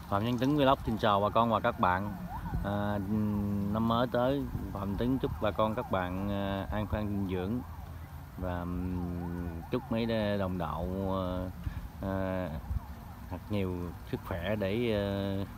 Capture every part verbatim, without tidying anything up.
Phạm Nhân Tuấn Vlog xin chào bà con và các bạn. à, Năm mới tới, Phạm Tuấn chúc bà con các bạn à, an khang dinh dưỡng và um, chúc mấy đồng đạo à, thật nhiều sức khỏe để à,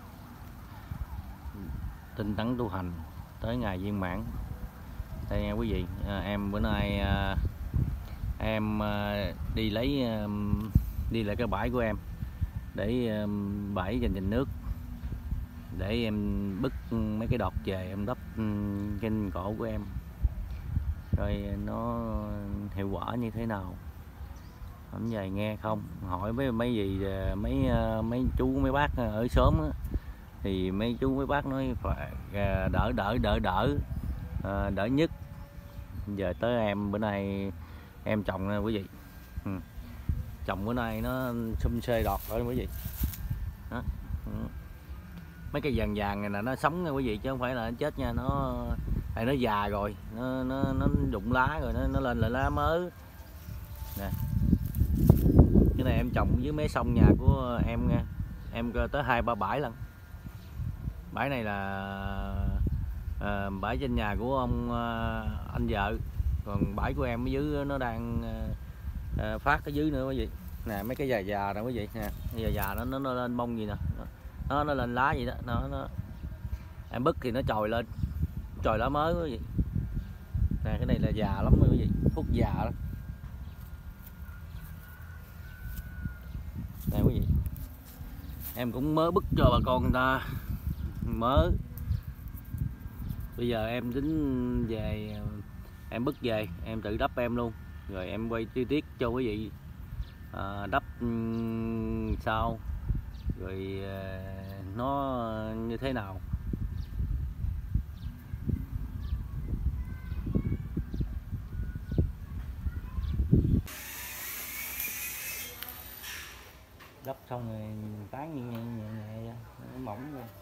tinh tấn tu hành tới ngày viên mãn. Đây nha quý vị, à, em bữa nay à, em à, đi lấy à, đi lại cái bãi của em để à, bãi dành dành nước để em bứt mấy cái đọt về em đắp trên cổ của em rồi nó hiệu quả như thế nào. Hôm về nghe không hỏi với mấy gì mấy mấy chú mấy bác ở xóm á, thì mấy chú mấy bác nói phải đỡ đỡ đỡ đỡ đỡ nhất. Giờ tới em bữa nay em trồng nè quý vị, ừ. Trồng bữa nay nó xum xê đọt rồi quý vị đó. Ừ. Mấy cây vàng vàng này là nó sống nha quý vị, chứ không phải là nó chết nha. Nó tại nó già rồi, nó nó nó rụng lá rồi nó nó lên lại lá mới nè. Cái này em trồng dưới mé sông nhà của em nha. Em tới hai ba bãi lần. Bãi này là à, bãi trên nhà của ông à, anh vợ, còn bãi của em ở dưới nó đang à, phát ở dưới nữa quý vị nè. Mấy cái già già nè quý vị nè, già già nó nó lên bông gì nè, nó nó lên lá gì đó, nó nó em bứt thì nó trồi lên, trồi lá mới quý vị nè. Cái này là già lắm quý vị, phút già đó nè quý vị. Em cũng mới bứt cho bà con người ta mới. Bây giờ em tính về em bứt về em tự đắp em luôn, rồi em quay chi tiết cho quý vị à, đắp um, sao rồi à, nó như thế nào. Đắp xong rồi tán nhẹ nhẹ nhẹ, nhẹ nó mỏng luôn.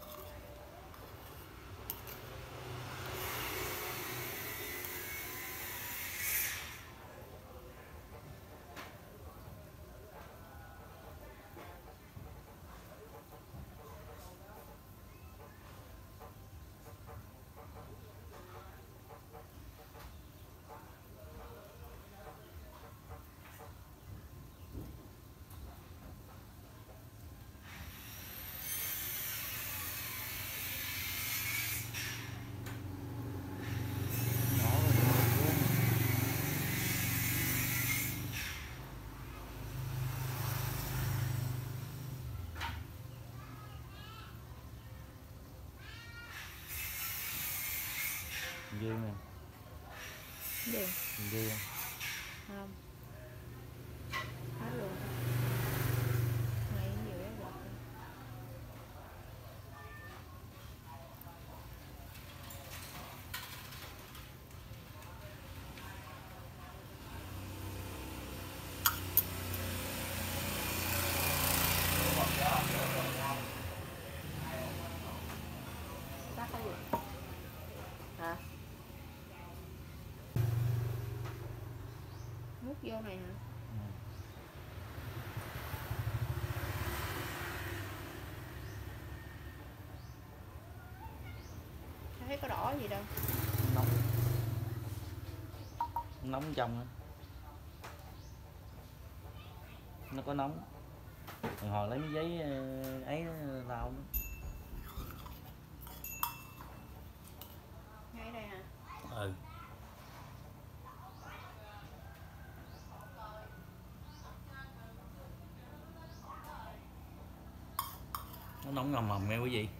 Dương nè. Gì? Dương. Không. Hết luôn. Này nhiều quá bọt. Tắt cái gì? Hả? Múc vô này hả? Ừ. Thấy có đỏ gì đâu. Nóng. Nóng trong đó. Nó có nóng. Rồi hồi lấy cái giấy ấy lau đó. Ngay đây hả? Ừ. Nó nóng ngầm ngầm nghe quý vị.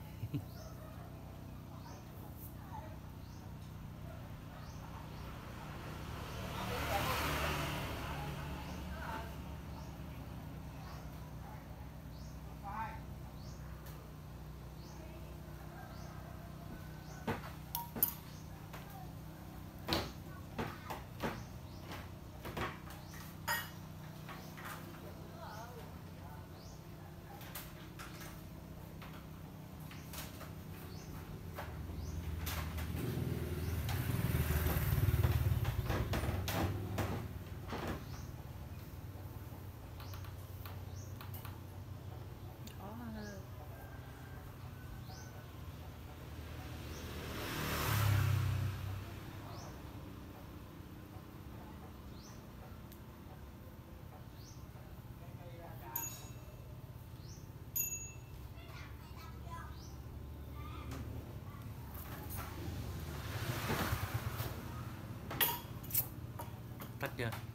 chưa?